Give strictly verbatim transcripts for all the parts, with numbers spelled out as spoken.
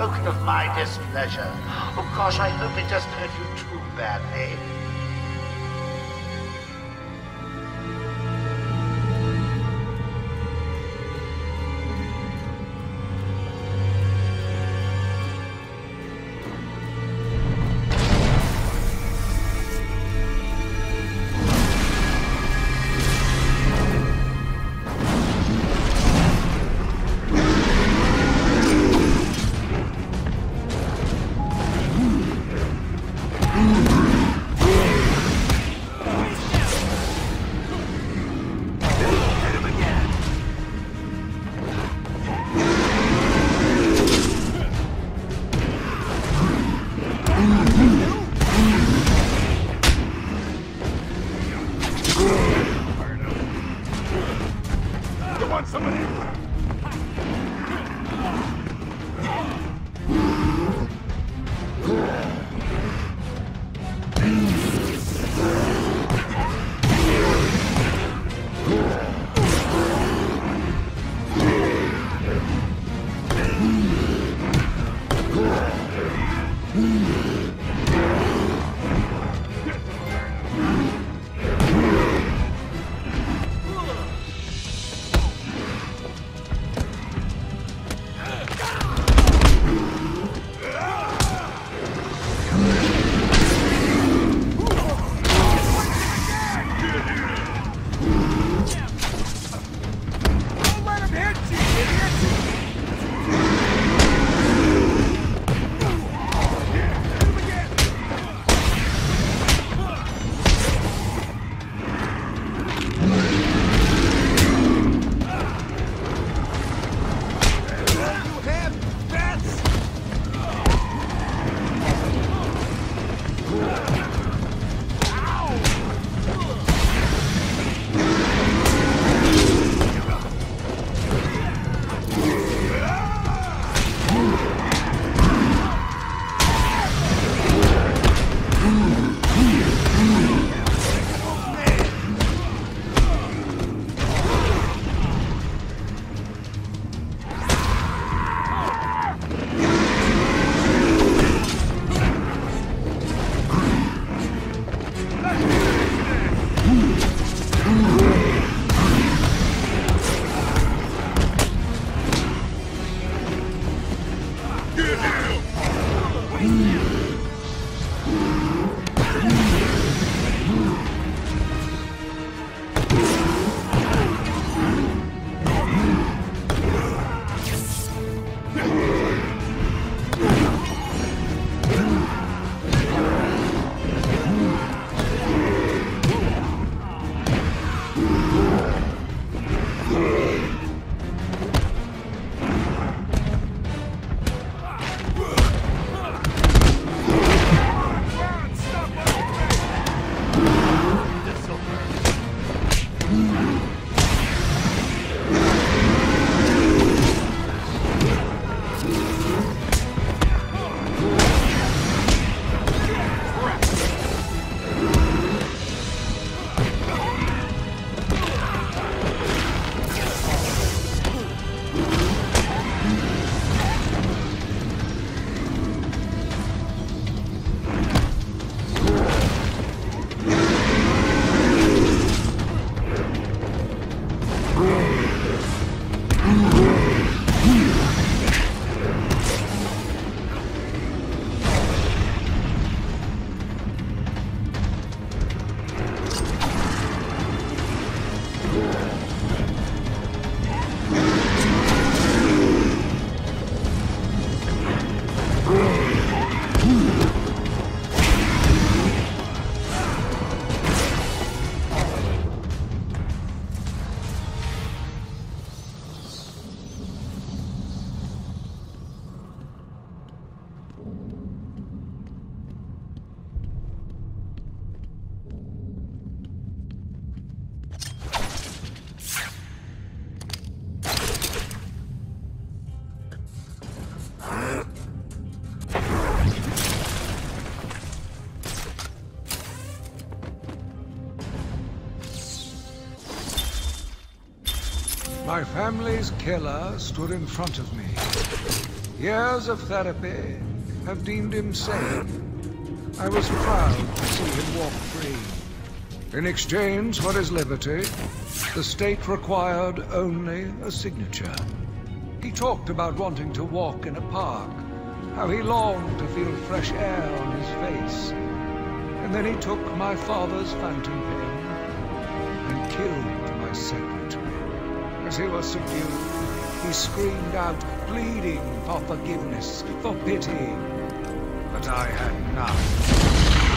token of my displeasure. Oh gosh, I hope it doesn't hurt you too badly. My family's killer stood in front of me. Years of therapy have deemed him sane. I was proud to see him walk free. In exchange for his liberty, the state required only a signature. He talked about wanting to walk in a park, how he longed to feel fresh air on his face. And then he took my father's phantom pen and killed my secretary. As he was subdued, he screamed out, pleading for forgiveness, for pity. But I had none.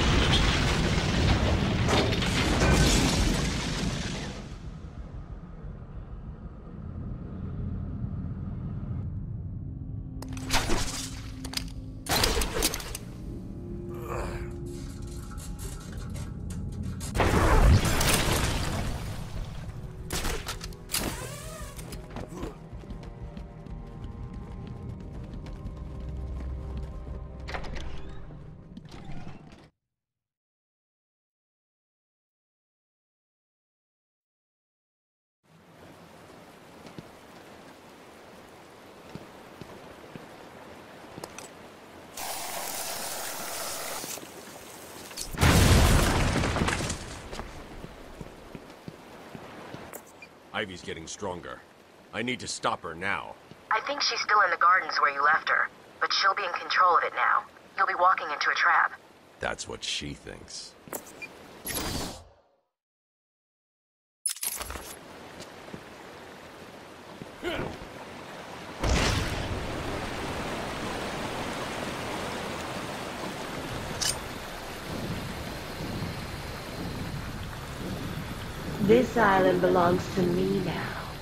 Ivy's getting stronger. I need to stop her now. I think she's still in the gardens where you left her, but she'll be in control of it now. You'll be walking into a trap. That's what she thinks. This island belongs to me now.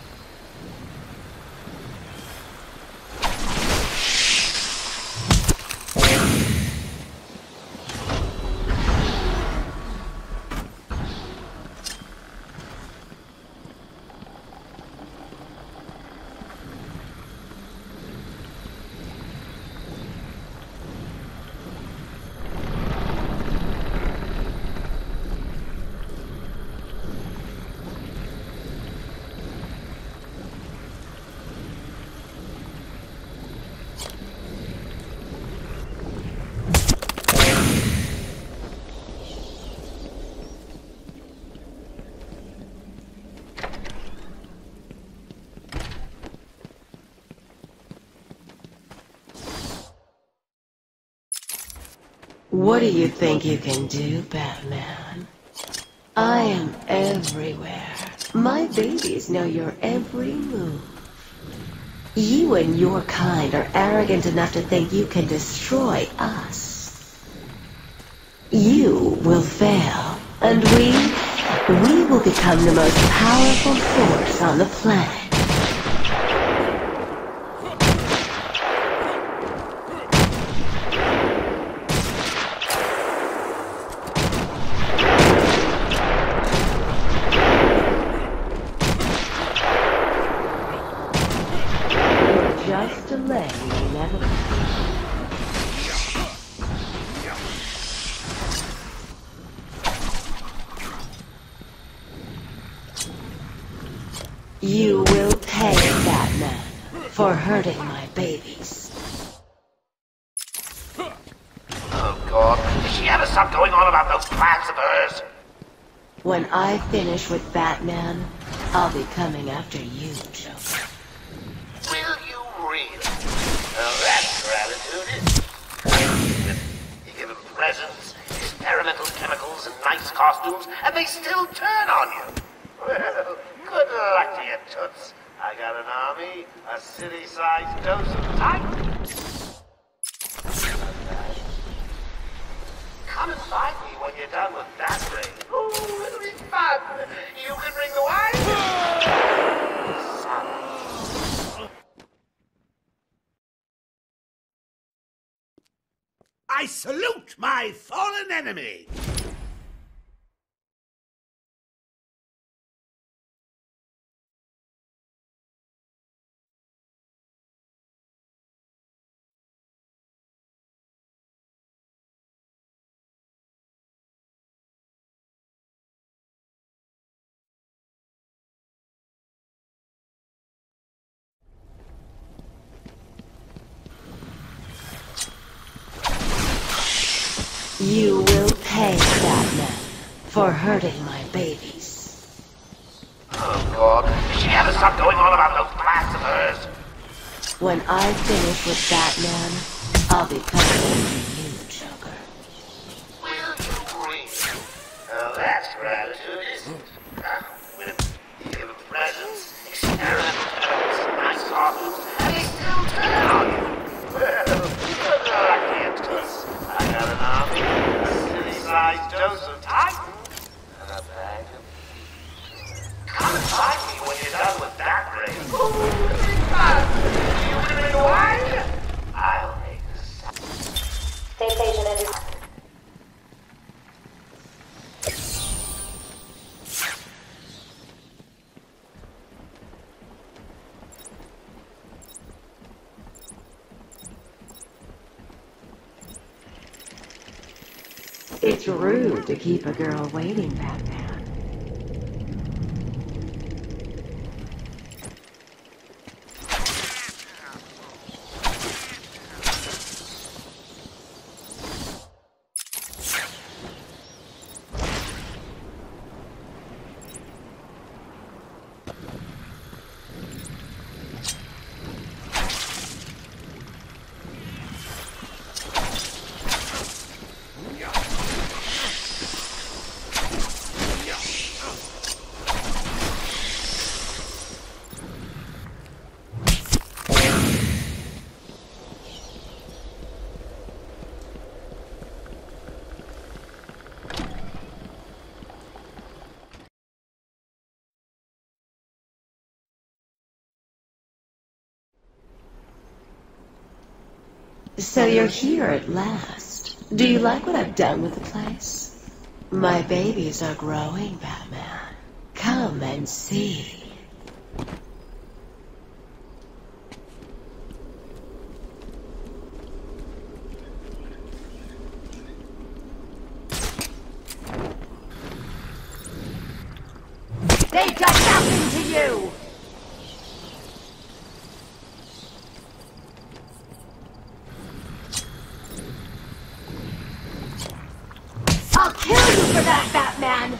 What do you think you can do, Batman? I am everywhere. My babies know your every move. You and your kind are arrogant enough to think you can destroy us. You will fail, and we, we will become the most powerful force on the planet. Just a leg you never... You will pay, Batman, for hurting my babies. Oh, God. Does she ever stop going on about those plans of hers? When I finish with Batman, I'll be coming after you, Joker. Will you really? Now that's gratitude. You give them presents, experimental chemicals, and nice costumes, and they still turn on you. Well, good luck to you, Toots. I got an army, a city-sized dose of Titans. Come and find me when you're done with that ring. Oh, it'll be fun. You can bring the wine. Son. I salute my fallen enemy! You will pay, Batman, for hurting my babies. Oh, God. Did she ever stop going on about those plans of hers? When I finish with Batman, I'll be coming after you, Joker. Will you read? Now that's gratitude, isn't it? Now, with you give them presents, experimental chemicals, and nice costumes, and they still turn on you. Well, you're lucky at us. I got an army, a silly-sized dose of Titan, and a bag of peas. Come and find me when you're done with that raid. Ooh, big fun! Do you want to make a wine? I'll make the sound. Stay patient and just... It's rude to keep a girl waiting, Batman. So you're here at last. Do you like what I've done with the place? My babies are growing, Batman. Come and see. They've done nothing to you! I'll kill you for that, Batman!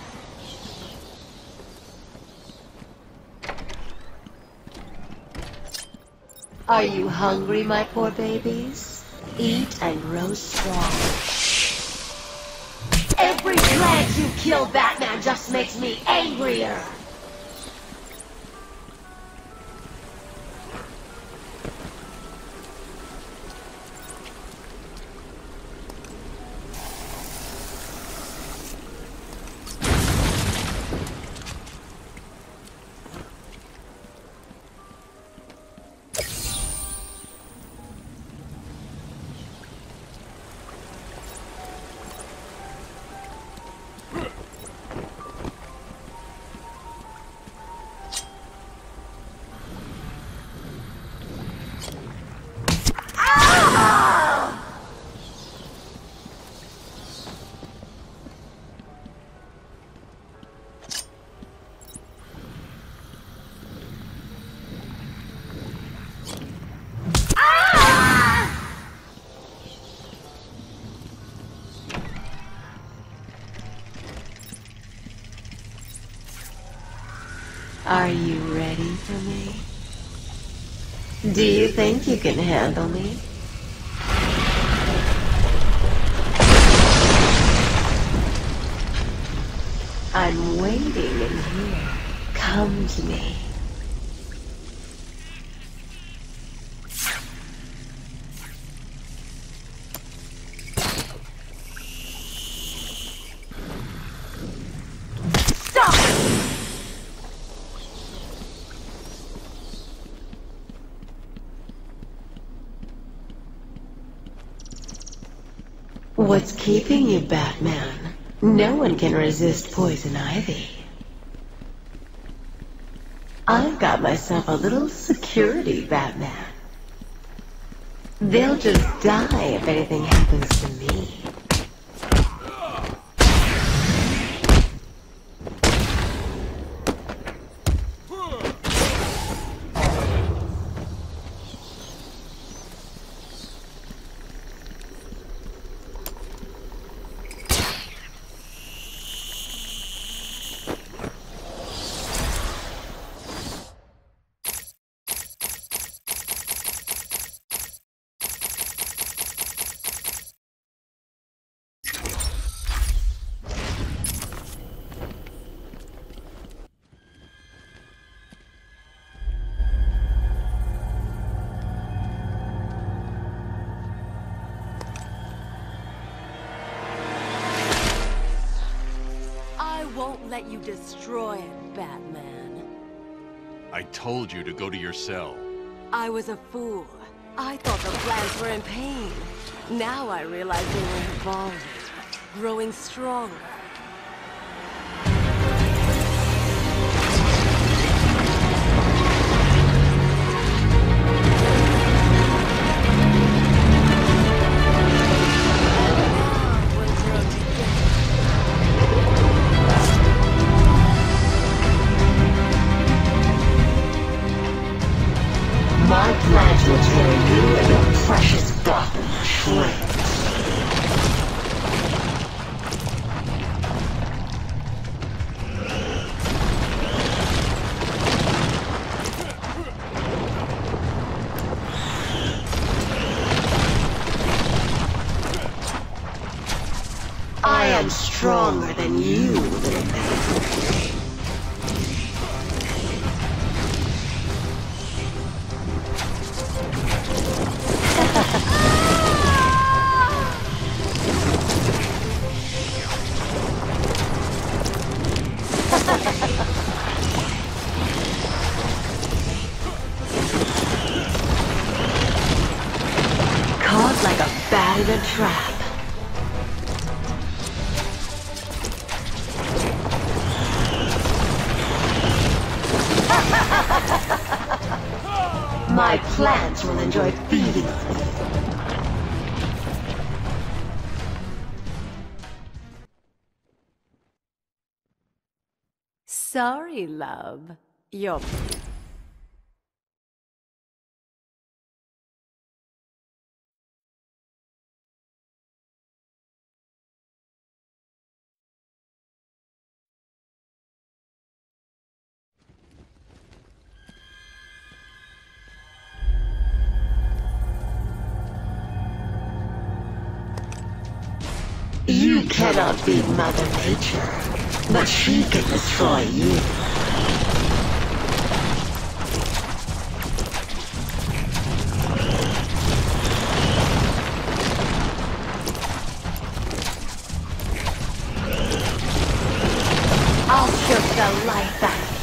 Are you hungry, my poor babies? Eat and grow strong. Every plant you kill, Batman, just makes me angrier! Are you ready for me? Do you think you can handle me? I'm waiting in here. Come to me. What's keeping you, Batman? No one can resist poison ivy. I've got myself a little security, Batman. They'll just die if anything happens to me. let you destroy it, Batman. I told you to go to your cell. I was a fool. I thought the plants were in pain. Now I realize they were evolving, growing stronger. My plans will tear you and your precious Gotham to shreds. I am stronger than you, little man. Caught like a bat in a trap. My plants will enjoy feeding on you. Sorry, love. You're... You cannot beat Mother Nature, but she can destroy you. I'll shoot the life out of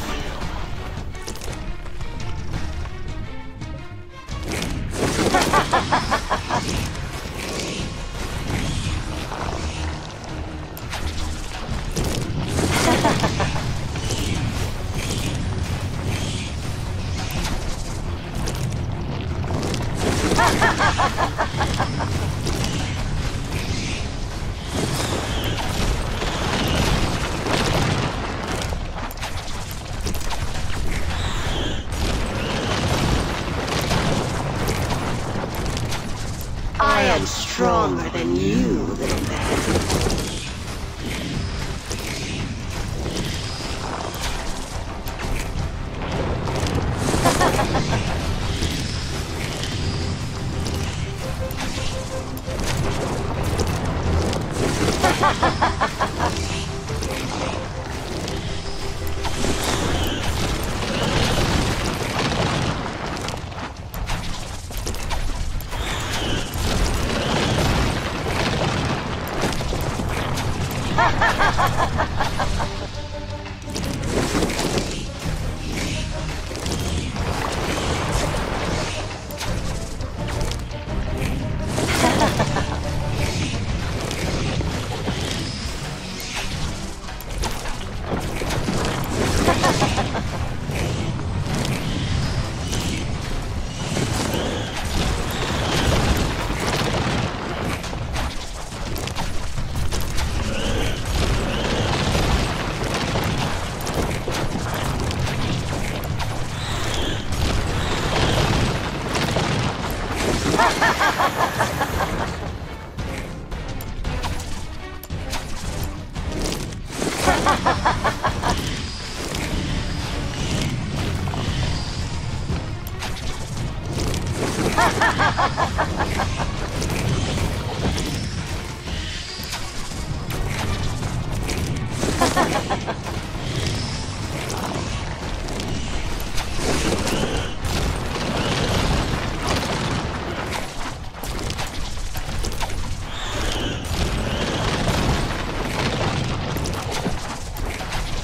I am stronger than you, little man.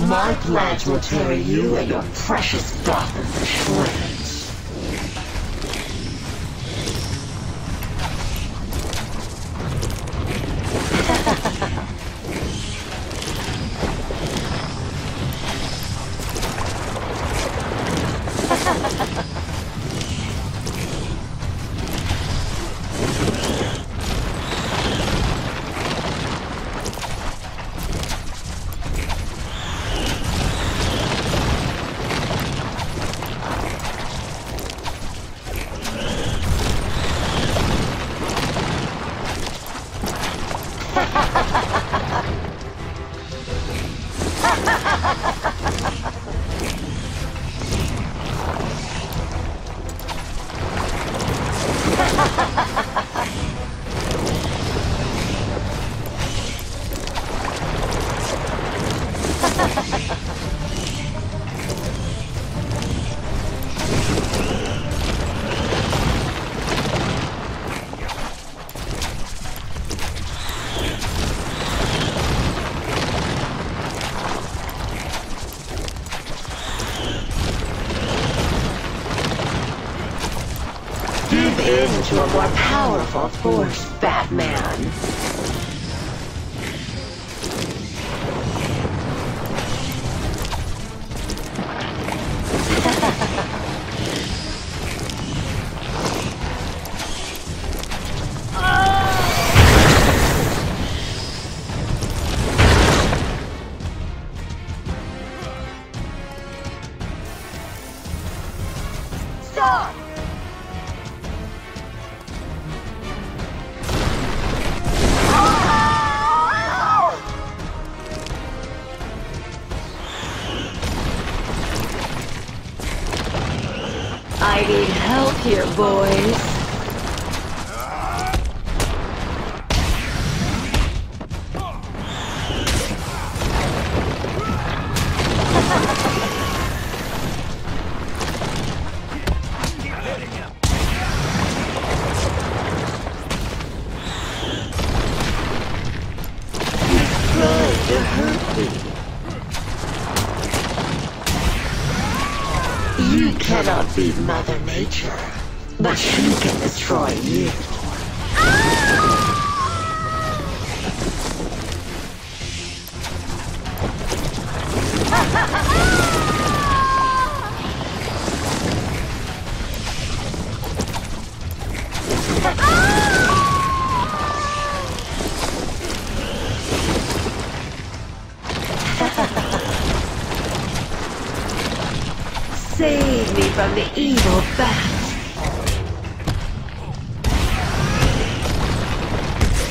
My plans will tear you and your precious Gotham to shreds. Give in to a more powerful force, Batman. Stop! I need help here, boys. He's trying to hurt me. You cannot beat Mother Nature, but she can destroy you. Save me from the evil bat.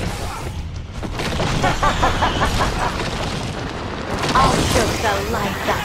I'll choke the life out